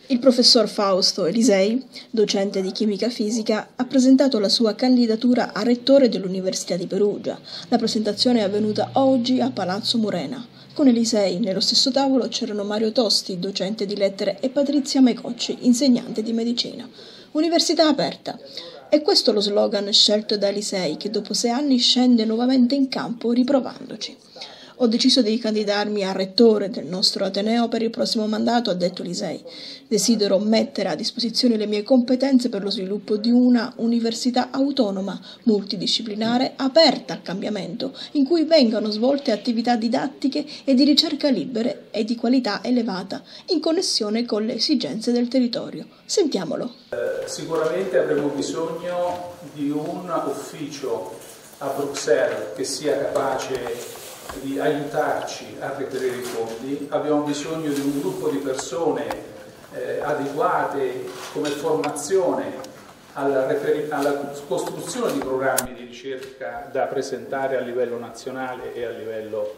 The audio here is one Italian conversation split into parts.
Il professor Fausto Elisei, docente di chimica fisica, ha presentato la sua candidatura a rettore dell'Università di Perugia. La presentazione è avvenuta oggi a Palazzo Murena. Con Elisei, nello stesso tavolo, c'erano Mario Tosti, docente di lettere, e Patrizia Mecocci, insegnante di medicina. Università aperta. È questo lo slogan scelto da Elisei, che dopo 6 anni scende nuovamente in campo riprovandoci. Ho deciso di candidarmi a rettore del nostro Ateneo per il prossimo mandato, ha detto Elisei. Desidero mettere a disposizione le mie competenze per lo sviluppo di una università autonoma, multidisciplinare, aperta al cambiamento, in cui vengano svolte attività didattiche e di ricerca libere e di qualità elevata, in connessione con le esigenze del territorio. Sentiamolo. Sicuramente avremo bisogno di un ufficio a Bruxelles che sia capace di aiutarci a reperire i fondi, abbiamo bisogno di un gruppo di persone adeguate come formazione alla costruzione di programmi di ricerca da presentare a livello nazionale e a livello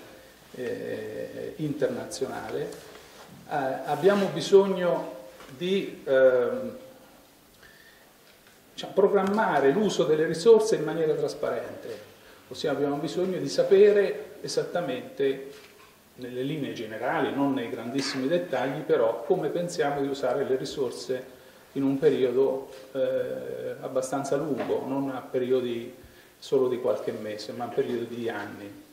internazionale. Abbiamo bisogno di programmare l'uso delle risorse in maniera trasparente. Ossia abbiamo bisogno di sapere esattamente, nelle linee generali, non nei grandissimi dettagli, però come pensiamo di usare le risorse in un periodo abbastanza lungo, non a periodi solo di qualche mese, ma a periodi di anni.